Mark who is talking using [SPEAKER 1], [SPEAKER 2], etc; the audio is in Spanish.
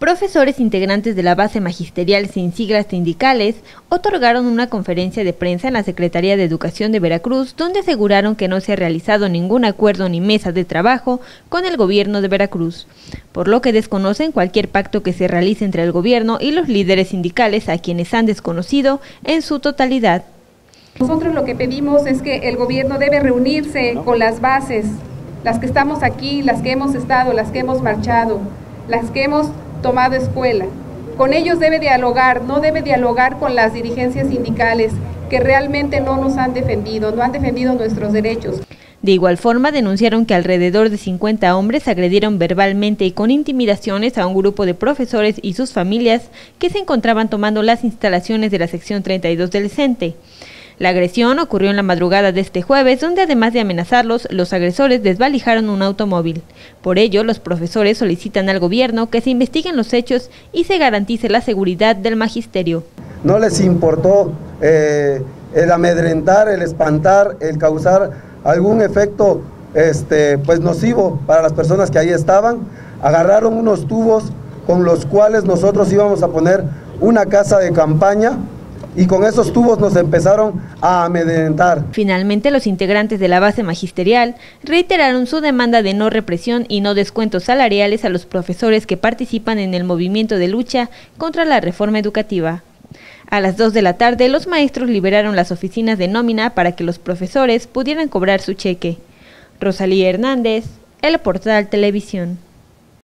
[SPEAKER 1] Profesores integrantes de la base magisterial sin siglas sindicales otorgaron una conferencia de prensa en la Secretaría de Educación de Veracruz, donde aseguraron que no se ha realizado ningún acuerdo ni mesa de trabajo con el gobierno de Veracruz, por lo que desconocen cualquier pacto que se realice entre el gobierno y los líderes sindicales, a quienes han desconocido en su totalidad.
[SPEAKER 2] Nosotros lo que pedimos es que el gobierno debe reunirse con las bases, las que estamos aquí, las que hemos estado, las que hemos marchado, las que hemos tomado escuela. Con ellos debe dialogar, no debe dialogar con las dirigencias sindicales que realmente no nos han defendido, no han defendido nuestros derechos.
[SPEAKER 1] De igual forma, denunciaron que alrededor de 50 hombres agredieron verbalmente y con intimidaciones a un grupo de profesores y sus familias que se encontraban tomando las instalaciones de la sección 32 del CENTE. La agresión ocurrió en la madrugada de este jueves, donde además de amenazarlos, los agresores desvalijaron un automóvil. Por ello, los profesores solicitan al gobierno que se investiguen los hechos y se garantice la seguridad del magisterio.
[SPEAKER 3] No les importó el amedrentar, el espantar, el causar algún efecto pues nocivo para las personas que ahí estaban. Agarraron unos tubos con los cuales nosotros íbamos a poner una casa de campaña, y con esos tubos nos empezaron a amedrentar.
[SPEAKER 1] Finalmente, los integrantes de la base magisterial reiteraron su demanda de no represión y no descuentos salariales a los profesores que participan en el movimiento de lucha contra la reforma educativa. A las 2 de la tarde, los maestros liberaron las oficinas de nómina para que los profesores pudieran cobrar su cheque. Rosalía Hernández, El Portal Televisión.